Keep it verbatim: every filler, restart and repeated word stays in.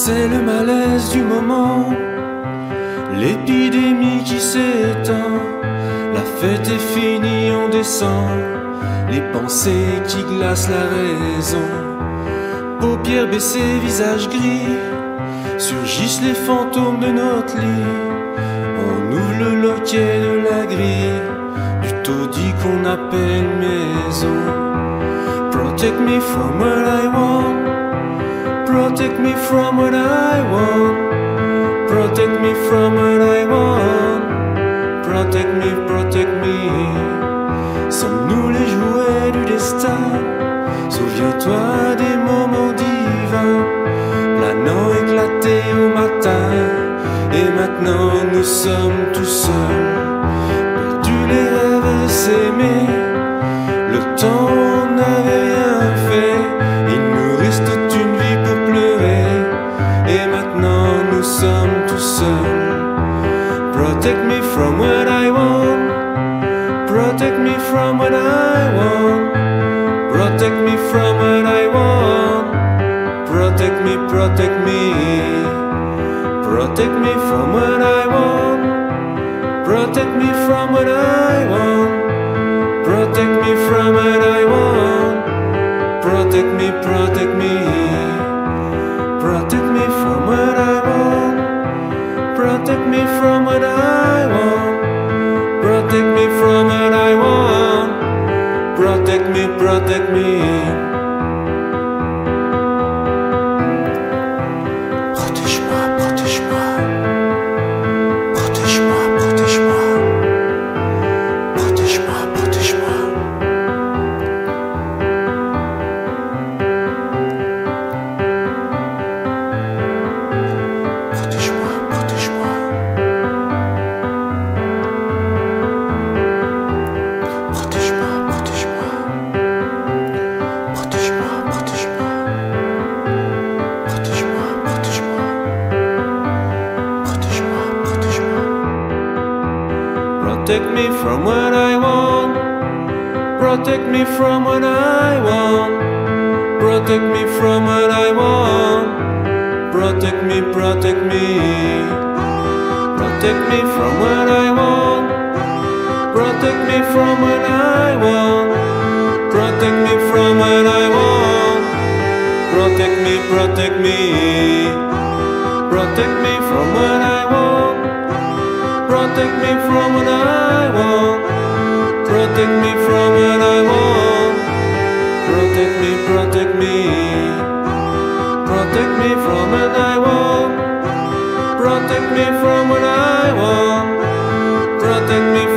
C'est le malaise du moment, l'épidémie qui s'éteint. La fête est finie, on descend, les pensées qui glacent la raison. Paupières baissées, visage gris, surgissent les fantômes de notre lit. On ouvre le loquet de la grille du taudis qu'on appelle maison. Protect me from what I want, protect me from what I want, protect me from what I want, protect me, protect me. Sommes-nous les jouets du destin? Souviens-toi des moments divins, planant éclatés au matin. Et maintenant nous sommes tout seuls, perdus les rêves et s'aimer. Le temps n'avait rien fait, il nous reste toute une vie pour pleurer. Et maintenant nous sommes tout seuls. Protect me from what I want, protect me from what I want, protect me from what I want, protect me, protect me, protect me from what I want, protect me from what I want, protect me from what I want, protect me, protect me, protect me from what I want, protect me from what I want, protect me from what I want, protect me, protect me. Protège-moi, protège-moi, protège-moi, protège-moi, protège-moi, protège-moi. Protège-moi, protège-moi. Protège-moi, protège-moi. Protège-moi, protège-moi. Protège-moi, protège-moi. Protège-moi, protège-moi. Protect me from what I want, protect me from what I want, protect me from what I want, protect me, protect me, protect me from what I want, protect me from what I want, protect me from what I want, protect me, protect me, protect me from what I want, protect me from what I want, protect me from what I want, protect me, protect me, protect me from what I want, protect me from what I want, protect me